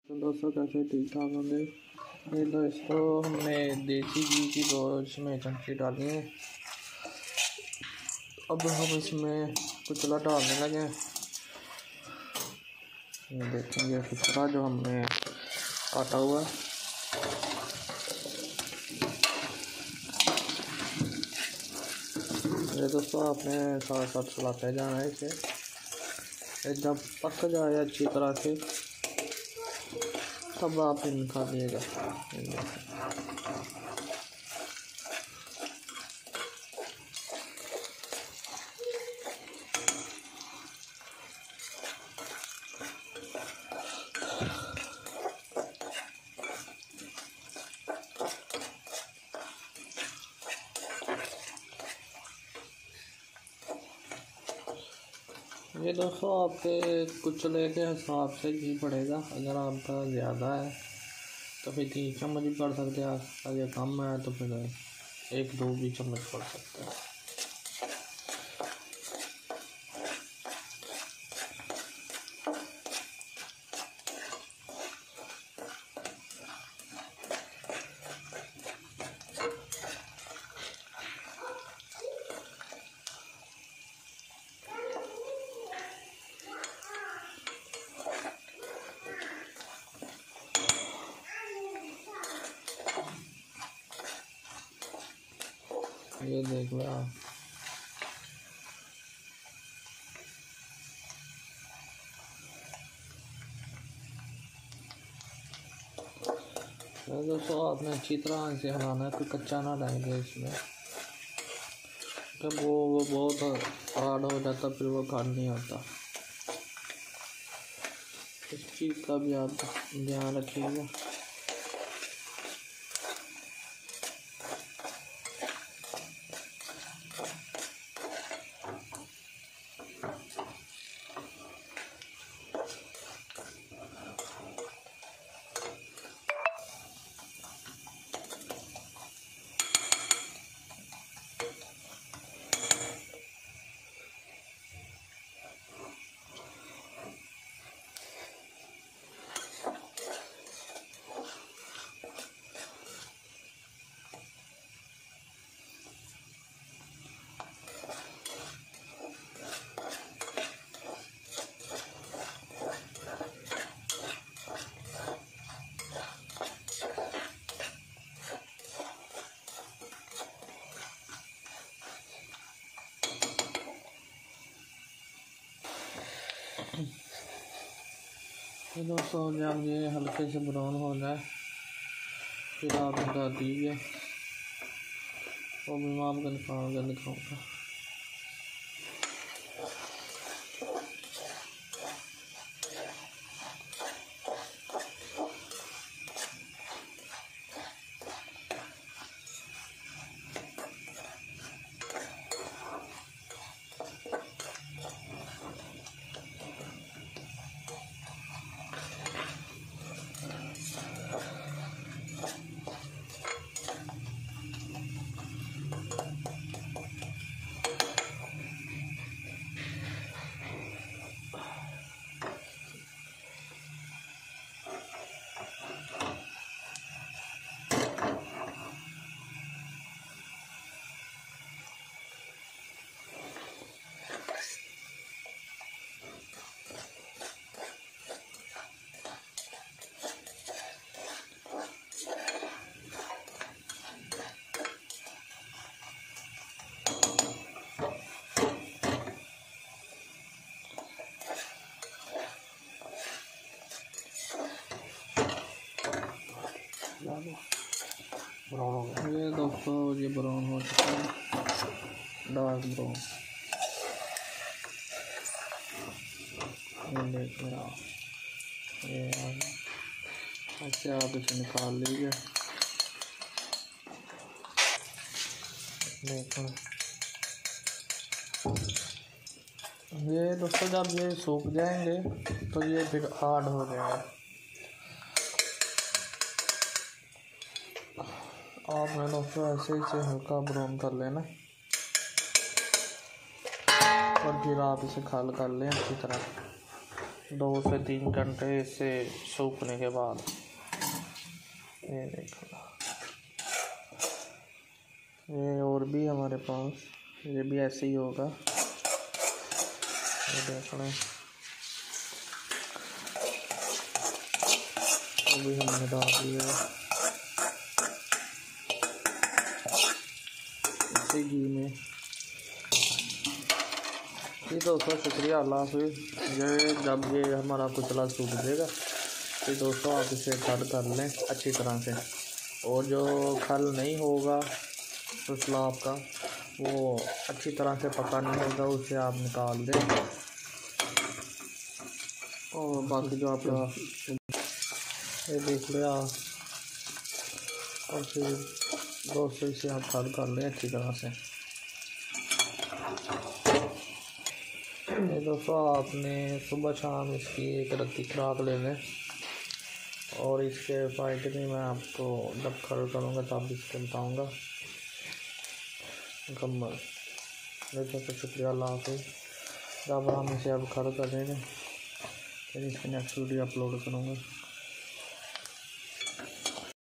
तो दोस्तों कैसे ठीक ठाक होंगे। ये दोस्तों हमने देसी घी की 2 इसमें चमची डाली है। अब हम इसमें कुचला डालने लगे। ये देखेंगे कुचला जो हमने काटा हुआ है। ये दोस्तों आपने साथ साथ चलाते जाना है इसे। जब पक जाए अच्छी तरह से तब आप निकालिएगा। ये दोस्तों आपके कुचले के हिसाब से घी पड़ेगा। अगर आपका ज़्यादा है तो फिर 3 चम्मच भी पड़ सकते हैं। अगर कम है तो फिर 1-2 भी चम्मच पड़ सकते हैं। ये देख लो आप। तो दोस्तों आपने अच्छी तरह से हिलाना है, कोई कच्चा ना डालेंगे इसमें। जब वो बहुत हार्ड हो जाता फिर वो खाना नहीं होता। इस चीज़ का भी आप ध्यान रखिएगा। दोस्तों जब ये हल्के से ब्राउन हो जाए फिर आप डाल दीजिए। वो भी मैं आपको दिखाऊँगा। ब्राउन हो गया। ये दोस्तों ये ब्राउन हो चुका है, डार्क ब्राउन। ये देख लो आप। ये ऐसे आप इसे निकाल लीजिए। देखो ये दोस्तों जब ये सूख जाएंगे तो ये फिर हार्ड हो जाएगा। आपने दोस्तों ऐसे ही हल्का ब्राउन कर लेना और फिर आप इसे खाल कर लें अच्छी तरह। 2 से 3 घंटे से सूखने के बाद ये देखो, ये और भी हमारे पास, ये भी ऐसे ही होगा। ये देख रहे हैं, अभी हमने डाल दिया इसी घी में। ये दोस्तों शुक्रिया, अल्लाह हाफिज़। ये जब ये हमारा कुचला सूख जाएगा तो दोस्तों आप इसे कट कर लें अच्छी तरह से, और जो खल नहीं होगा कुचला आपका वो अच्छी तरह से पका नहीं होगा, उसे आप निकाल दें। और बाकी जो आपका ये देख लिया, और फिर दोस्तों इसे आप खल कर लें अच्छी तरह से। ये दोस्तों आपने सुबह शाम इसकी एक रत्ती खुराक ले लें, और इसके फ़ायदे में मैं आपको जब खल करूँगा तब इसके बताऊँगा मुकम्मल। देखो तो शुक्रिया, अल्लाह हाफिज़। जब हम इसे अब खल करेंगे फिर इसकी नेक्स्ट वीडियो अपलोड करूँगा।